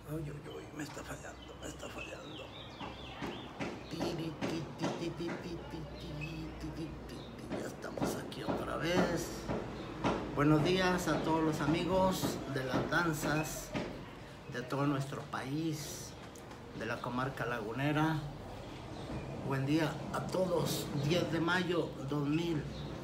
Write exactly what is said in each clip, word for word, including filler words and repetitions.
Uy, uy, uy, me está fallando, me está fallando. Ya estamos aquí otra vez. Buenos días a todos los amigos de las danzas de todo nuestro país, de la comarca lagunera. Buen día a todos. diez de mayo dos mil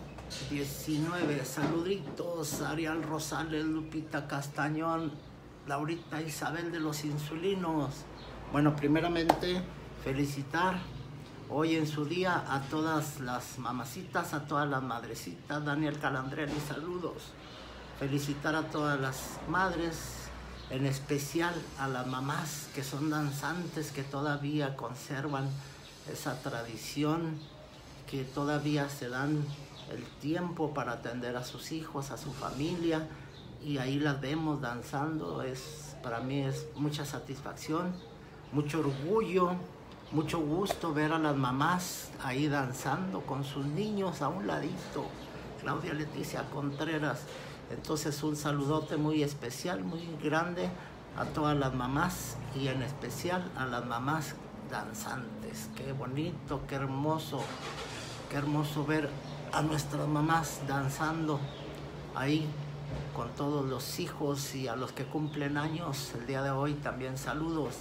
diecinueve. Saluditos, Ariel Rosales, Lupita Castañón, Laurita Isabel de los Insulinos. Bueno, primeramente felicitar hoy en su día a todas las mamacitas, a todas las madrecitas. Daniel Calandrelli, saludos. Felicitar a todas las madres, en especial a las mamás que son danzantes, que todavía conservan esa tradición, que todavía se dan el tiempo para atender a sus hijos, a su familia, y ahí las vemos danzando. Es, para mí es mucha satisfacción, mucho orgullo, mucho gusto ver a las mamás ahí danzando con sus niños a un ladito. Claudia Leticia Contreras. Entonces un saludote muy especial, muy grande a todas las mamás y en especial a las mamás danzantes. Qué bonito, qué hermoso, qué hermoso ver a nuestras mamás danzando ahí con todos los hijos, y a los que cumplen años el día de hoy también saludos.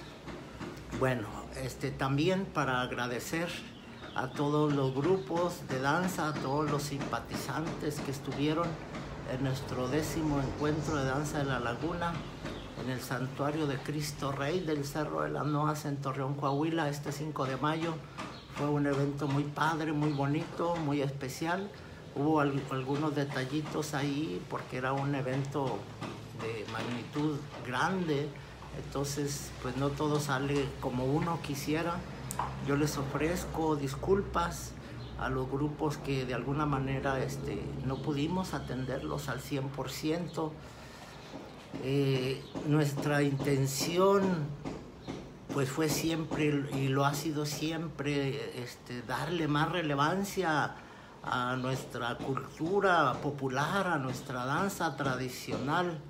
Bueno, este también para agradecer a todos los grupos de danza, a todos los simpatizantes que estuvieron en nuestro décimo encuentro de danza de la Laguna en el Santuario de Cristo Rey del Cerro de las Noas en Torreón, Coahuila, este cinco de mayo. Fue un evento muy padre, muy bonito, muy especial. Hubo al, algunos detallitos ahí porque era un evento de magnitud grande, entonces pues no todo sale como uno quisiera. Yo les ofrezco disculpas a los grupos que de alguna manera este, no pudimos atenderlos al cien por ciento. Eh, nuestra intención pues fue siempre, y lo ha sido siempre, este, darle más relevancia a nuestra cultura popular, a nuestra danza tradicional.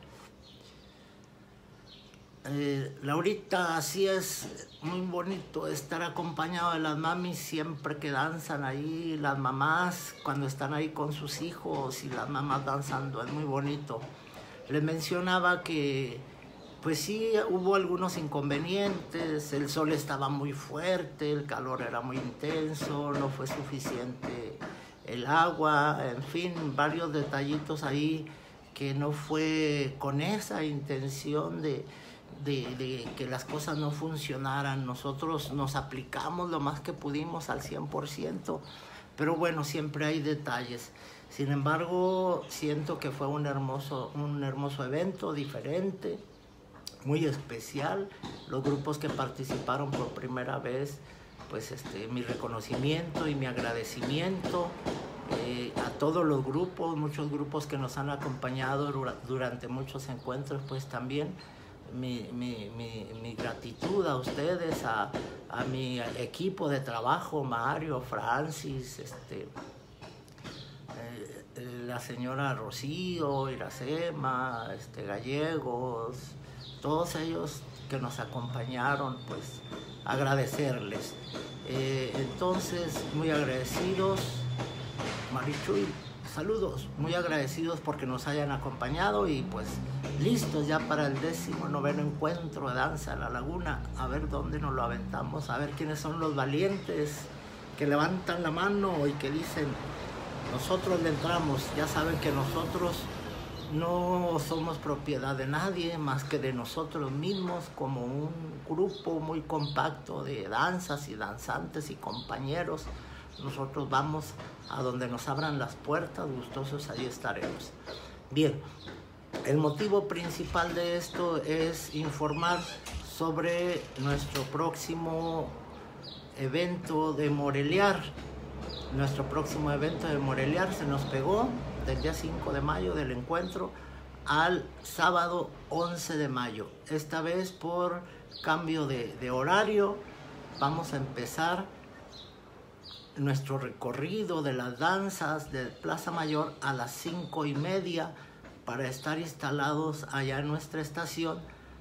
Eh, Laurita, así es muy bonito estar acompañado de las mamis siempre que danzan ahí, las mamás cuando están ahí con sus hijos y las mamás danzando, es muy bonito. Les mencionaba que pues sí, hubo algunos inconvenientes, el sol estaba muy fuerte, el calor era muy intenso, no fue suficiente el agua, en fin, varios detallitos ahí que no fue con esa intención de, de, de que las cosas no funcionaran. Nosotros nos aplicamos lo más que pudimos al cien por ciento, pero bueno, siempre hay detalles. Sin embargo, siento que fue un hermoso, un hermoso evento, diferente, muy especial. Los grupos que participaron por primera vez, pues este, mi reconocimiento y mi agradecimiento eh, a todos los grupos, muchos grupos que nos han acompañado durante muchos encuentros, pues también mi, mi, mi, mi gratitud a ustedes, a, a mi equipo de trabajo, Mario, Francis, este, eh, la señora Rocío, Iracema, este, Gallegos, todos ellos que nos acompañaron, pues agradecerles. Eh, entonces, muy agradecidos, Marichuy, saludos, muy agradecidos porque nos hayan acompañado y pues listos ya para el décimo noveno encuentro de danza en la Laguna. A ver dónde nos lo aventamos, a ver quiénes son los valientes que levantan la mano y que dicen, nosotros le entramos. Ya saben que nosotros no somos propiedad de nadie más que de nosotros mismos, como un grupo muy compacto de danzas y danzantes y compañeros. Nosotros vamos a donde nos abran las puertas, gustosos ahí estaremos. Bien, el motivo principal de esto es informar sobre nuestro próximo evento de Moreliar. Nuestro próximo evento de Moreliar se nos pegó del día cinco de mayo del encuentro al sábado once de mayo. Esta vez por cambio de, de horario vamos a empezar nuestro recorrido de las danzas de Plaza Mayor a las cinco y media para estar instalados allá en nuestra estación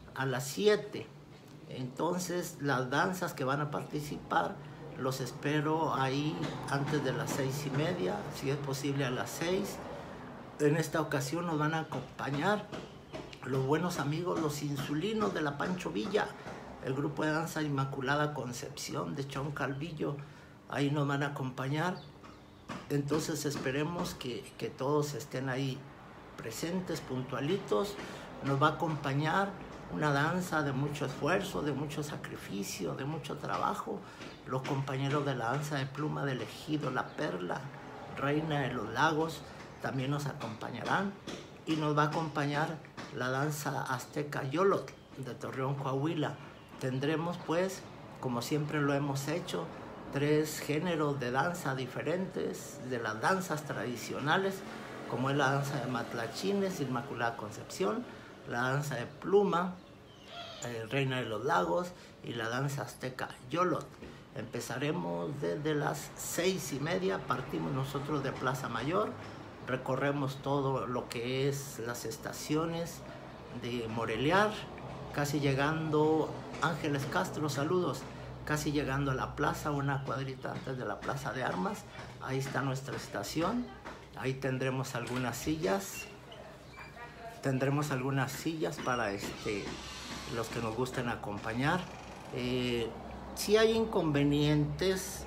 a las siete. Entonces las danzas que van a participar los espero ahí antes de las seis y media, si es posible a las seis. En esta ocasión nos van a acompañar los buenos amigos, los insulinos de la Pancho Villa, el grupo de danza Inmaculada Concepción de Chon Calvillo, ahí nos van a acompañar. Entonces esperemos que, que todos estén ahí presentes, puntualitos. Nos va a acompañar una danza de mucho esfuerzo, de mucho sacrificio, de mucho trabajo. Los compañeros de la danza de pluma del Ejido La Perla, Reina de los Lagos, también nos acompañarán. Y nos va a acompañar la danza azteca Yolotl de Torreón, Coahuila. Tendremos pues, como siempre lo hemos hecho, tres géneros de danza diferentes, de las danzas tradicionales, como es la danza de matlachines, Inmaculada Concepción, la danza de pluma, eh, Reina de los Lagos, y la danza azteca Yolotl. Empezaremos desde las seis y media, partimos nosotros de Plaza Mayor, recorremos todo lo que es las estaciones de Moreliar, casi llegando, Ángeles Castro, saludos, casi llegando a la plaza, una cuadrita antes de la Plaza de Armas. Ahí está nuestra estación, ahí tendremos algunas sillas, tendremos algunas sillas para este, los que nos gusten acompañar. Eh, si hay inconvenientes,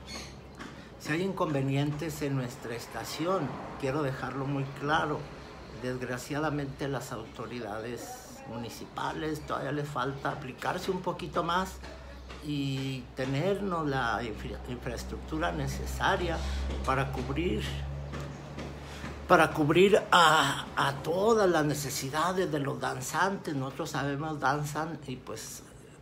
si hay inconvenientes en nuestra estación, quiero dejarlo muy claro. Desgraciadamente las autoridades municipales todavía les falta aplicarse un poquito más y tenernos la infra infraestructura necesaria para cubrir para cubrir a, a todas las necesidades de los danzantes. Nosotros sabemos, danzan y pues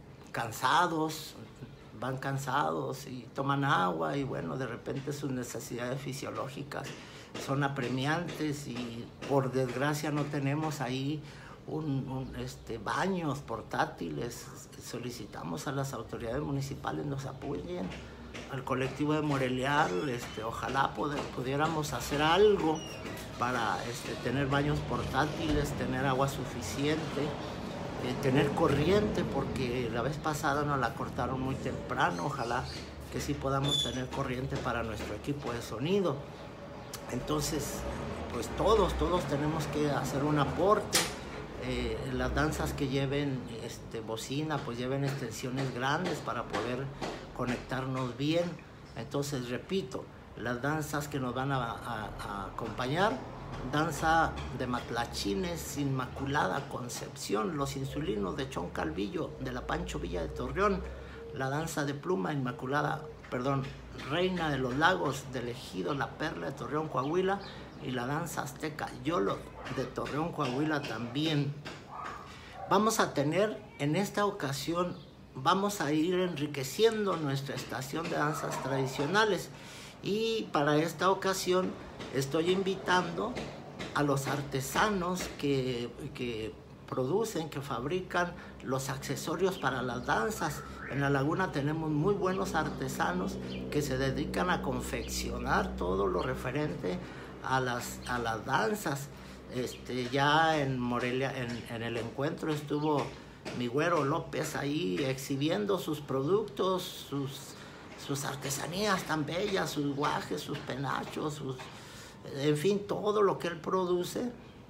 cansados, van cansados y toman agua y bueno, de repente sus necesidades fisiológicas son apremiantes y por desgracia no tenemos ahí un, un, este, baños portátiles. Solicitamos a las autoridades municipales nos apoyen, al colectivo de Moreliar, este, ojalá poder, pudiéramos hacer algo para este, tener baños portátiles, tener agua suficiente, eh, tener corriente, porque la vez pasada nos la cortaron muy temprano. Ojalá que sí podamos tener corriente para nuestro equipo de sonido. Entonces, pues todos, todos tenemos que hacer un aporte. Eh, las danzas que lleven este, bocina, pues lleven extensiones grandes para poder conectarnos bien. Entonces, repito, las danzas que nos van a, a, a acompañar, danza de matlachines, Inmaculada Concepción, los insulinos de Chon Calvillo, de la Pancho Villa de Torreón, la danza de pluma, Inmaculada, perdón, Reina de los Lagos, del Ejido La Perla de Torreón, Coahuila, y la danza azteca Yolotl de Torreón, Coahuila también. Vamos a tener en esta ocasión, vamos a ir enriqueciendo nuestra estación de danzas tradicionales, y para esta ocasión estoy invitando a los artesanos que, que producen, que fabrican los accesorios para las danzas. En la laguna tenemos muy buenos artesanos que se dedican a confeccionar todo lo referente a las, a las danzas. Este, ya en Morelia, en, en el encuentro estuvo mi güero López ahí exhibiendo sus productos, sus, sus artesanías tan bellas, sus guajes, sus penachos, sus, en fin, todo lo que él produce.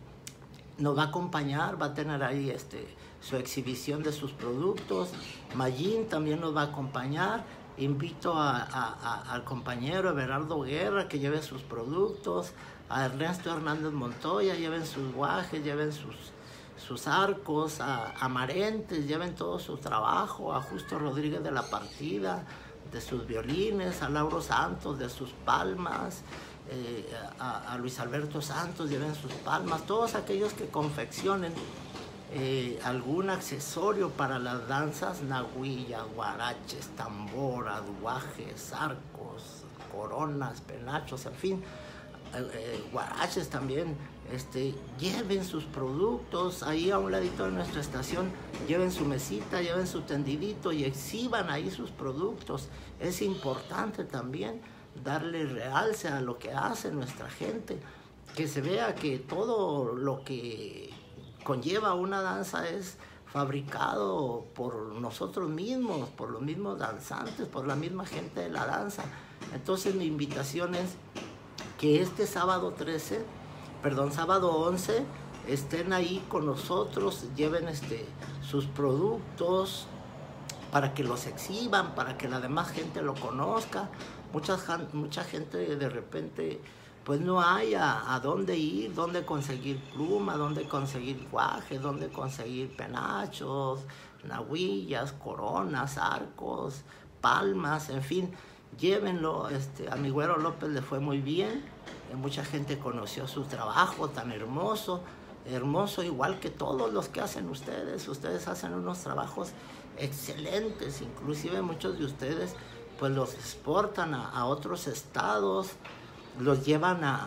Nos va a acompañar, va a tener ahí este, su exhibición de sus productos. Mayín también nos va a acompañar. Invito a, a, a, al compañero Everardo Guerra que lleve sus productos, a Ernesto Hernández Montoya, lleven sus guajes, lleven sus, sus arcos, a, a Marentes, lleven todo su trabajo, a Justo Rodríguez de la Partida, de sus violines, a Lauro Santos, de sus palmas, eh, a, a Luis Alberto Santos, lleven sus palmas, todos aquellos que confeccionen Eh, algún accesorio para las danzas, nahuilla, guaraches, tamboras, guajes, arcos, coronas, penachos, en fin, eh, eh, guaraches también, este, lleven sus productos ahí a un ladito de nuestra estación, lleven su mesita, lleven su tendidito y exhiban ahí sus productos. Es importante también darle realce a lo que hace nuestra gente, que se vea que todo lo que conlleva una danza es fabricado por nosotros mismos, por los mismos danzantes, por la misma gente de la danza. Entonces mi invitación es que este sábado trece, perdón, sábado once, estén ahí con nosotros, lleven este, sus productos para que los exhiban, para que la demás gente lo conozca. Mucha, mucha gente de repente pues no hay a, a dónde ir, dónde conseguir pluma, dónde conseguir guaje, dónde conseguir penachos, nahuillas, coronas, arcos, palmas, en fin, llévenlo. Este, a mi Güero López le fue muy bien, eh, mucha gente conoció su trabajo tan hermoso, hermoso igual que todos los que hacen ustedes. Ustedes hacen unos trabajos excelentes, inclusive muchos de ustedes pues los exportan a, a otros estados, los llevan a,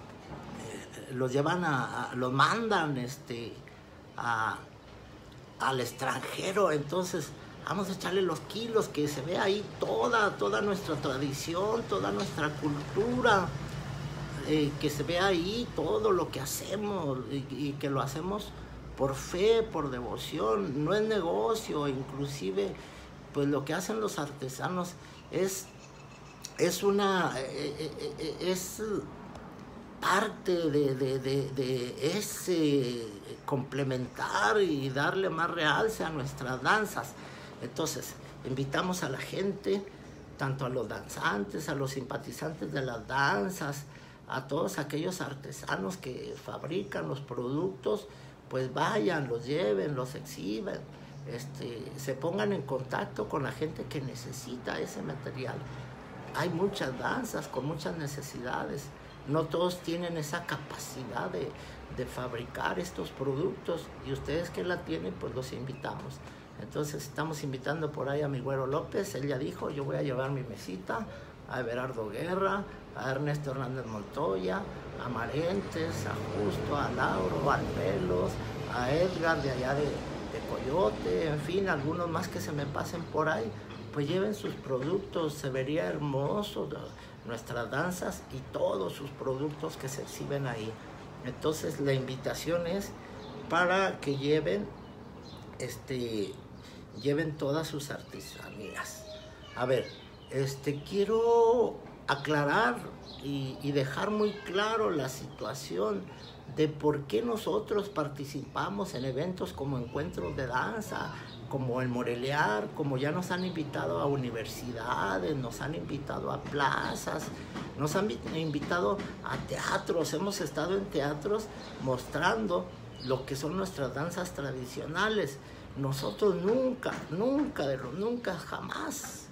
eh, los llevan a, a, los mandan este, a, al extranjero. Entonces vamos a echarle los kilos, que se vea ahí toda, toda nuestra tradición, toda nuestra cultura, eh, que se vea ahí todo lo que hacemos y, y que lo hacemos por fe, por devoción, no es negocio. Inclusive pues lo que hacen los artesanos es es una es parte de, de, de, de ese complementar y darle más realce a nuestras danzas. Entonces invitamos a la gente, tanto a los danzantes, a los simpatizantes de las danzas, a todos aquellos artesanos que fabrican los productos, pues vayan, los lleven, los exhiben, este, se pongan en contacto con la gente que necesita ese material. Hay muchas danzas con muchas necesidades, no todos tienen esa capacidad de, de fabricar estos productos, y ustedes que la tienen, pues los invitamos. Entonces estamos invitando por ahí a mi Güero López. Él ya dijo, yo voy a llevar mi mesita, a Everardo Guerra, a Ernesto Hernández Montoya, a Marentes, a Justo, a Lauro, a Pelos, a Edgar de allá de, de Coyote, en fin, algunos más que se me pasen por ahí. Pues lleven sus productos, se vería hermoso nuestras danzas y todos sus productos que se exhiben ahí. Entonces la invitación es para que lleven, este, lleven todas sus artesanías. A ver, este, quiero aclarar y, y dejar muy claro la situación de por qué nosotros participamos en eventos como encuentros de danza, como el Morelear, como ya nos han invitado a universidades, nos han invitado a plazas, nos han invitado a teatros. Hemos estado en teatros mostrando lo que son nuestras danzas tradicionales. Nosotros nunca, nunca, de lo, nunca, jamás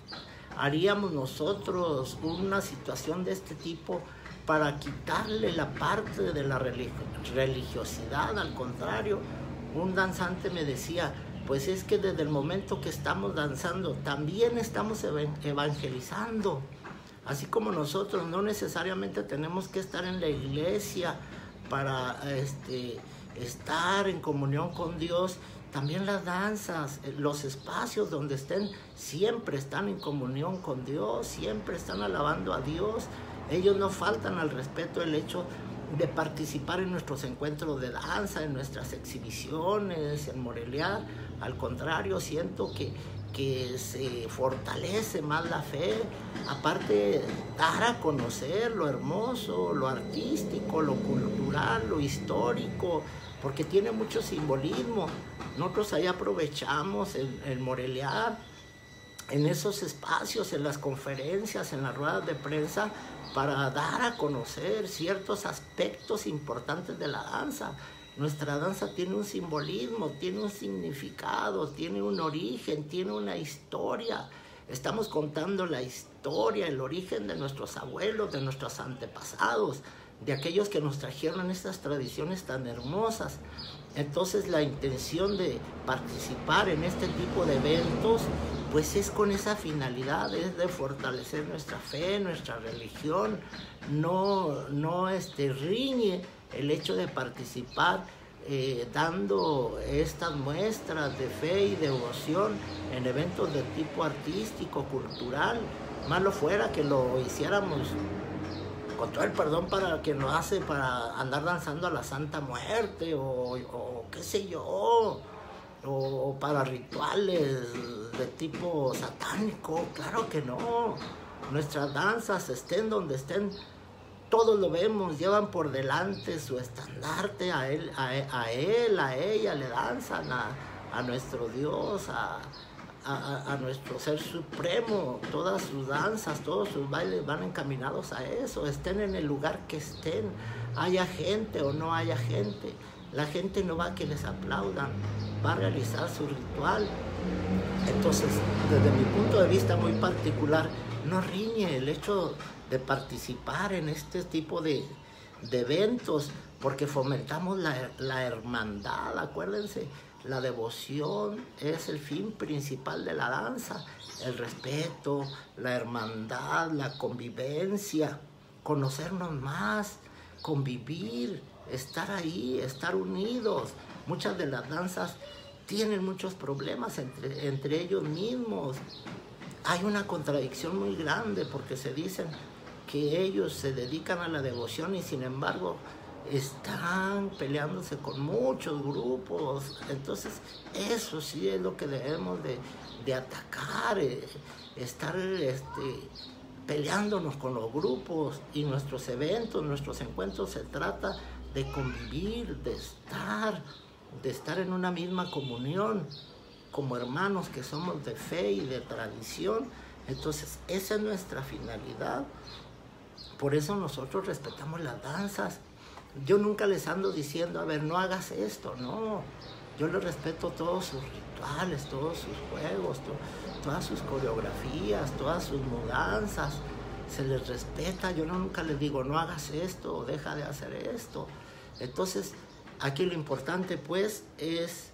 haríamos nosotros una situación de este tipo para quitarle la parte de la religiosidad. Al contrario, un danzante me decía, pues es que desde el momento que estamos danzando, también estamos evangelizando. Así como nosotros no necesariamente tenemos que estar en la iglesia para este, estar en comunión con Dios, también las danzas, los espacios donde estén, siempre están en comunión con Dios, siempre están alabando a Dios. Ellos no faltan al respeto el hecho de participar en nuestros encuentros de danza, en nuestras exhibiciones, en Morelear. Al contrario, siento que, que se fortalece más la fe, aparte dar a conocer lo hermoso, lo artístico, lo cultural, lo histórico, porque tiene mucho simbolismo. Nosotros ahí aprovechamos el, el Morelear, en esos espacios, en las conferencias, en las ruedas de prensa, para dar a conocer ciertos aspectos importantes de la danza. Nuestra danza tiene un simbolismo, tiene un significado, tiene un origen, tiene una historia. Estamos contando la historia, el origen de nuestros abuelos, de nuestros antepasados, de aquellos que nos trajeron estas tradiciones tan hermosas. Entonces la intención de participar en este tipo de eventos pues es con esa finalidad, es de fortalecer nuestra fe, nuestra religión. No, no este, riñe el hecho de participar eh, dando estas muestras de fe y devoción en eventos de tipo artístico, cultural. Malo fuera que lo hiciéramos, con todo el perdón para quien lo hace, para andar danzando a la Santa Muerte o, o qué sé yo. o para rituales de tipo satánico. Claro que no. Nuestras danzas, estén donde estén, todos lo vemos, llevan por delante su estandarte, a él, a, a él, a ella le danzan, a, a nuestro Dios, a, a, a nuestro Ser Supremo. Todas sus danzas, todos sus bailes van encaminados a eso, estén en el lugar que estén, haya gente o no haya gente. La gente no va a que les aplaudan, va a realizar su ritual. Entonces, desde mi punto de vista muy particular, no riñe el hecho de participar en este tipo de, de eventos, porque fomentamos la, la hermandad. Acuérdense, la devoción es el fin principal de la danza, el respeto, la hermandad, la convivencia, conocernos más, convivir, estar ahí, estar unidos. Muchas de las danzas tienen muchos problemas entre, entre ellos mismos. Hay una contradicción muy grande porque se dicen que ellos se dedican a la devoción y sin embargo están peleándose con muchos grupos. Entonces eso sí es lo que debemos de, de atacar, eh, estar este, peleándonos con los grupos. Y nuestros eventos, nuestros encuentros se trata de convivir, de estar, de estar en una misma comunión, como hermanos que somos de fe y de tradición. Entonces esa es nuestra finalidad. Por eso nosotros respetamos las danzas. Yo nunca les ando diciendo, a ver, no hagas esto, no. Yo les respeto todos sus rituales, todos sus juegos, to todas sus coreografías, todas sus mudanzas. Se les respeta. Yo no, nunca les digo, no hagas esto o deja de hacer esto. Entonces, aquí lo importante pues es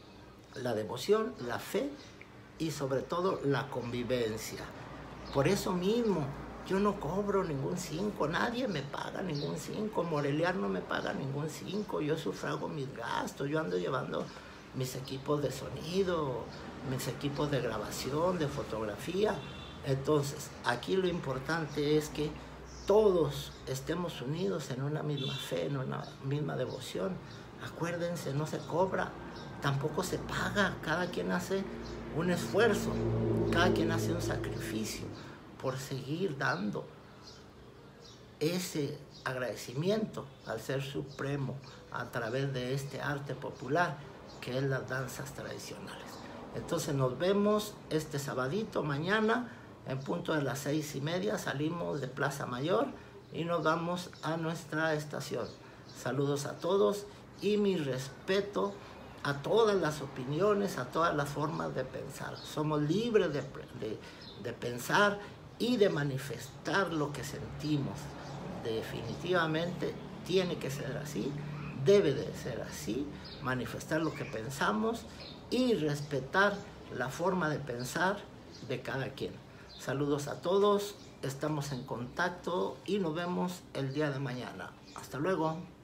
la devoción, la fe y sobre todo la convivencia. Por eso mismo, yo no cobro ningún cinco, nadie me paga ningún cinco, Moreliar no me paga ningún cinco, yo sufrago mis gastos, yo ando llevando mis equipos de sonido, mis equipos de grabación, de fotografía. Entonces, aquí lo importante es que todos estemos unidos en una misma fe, en una misma devoción. Acuérdense, no se cobra, tampoco se paga, cada quien hace un esfuerzo, cada quien hace un sacrificio por seguir dando ese agradecimiento al Ser Supremo a través de este arte popular que es las danzas tradicionales. Entonces nos vemos este sabadito mañana en punto de las seis y media, salimos de Plaza Mayor y nos vamos a nuestra estación. Saludos a todos y mi respeto a todas las opiniones, a todas las formas de pensar. Somos libres de, de, de pensar y de manifestar lo que sentimos. Definitivamente tiene que ser así, debe de ser así, manifestar lo que pensamos y respetar la forma de pensar de cada quien. Saludos a todos, estamos en contacto y nos vemos el día de mañana. Hasta luego.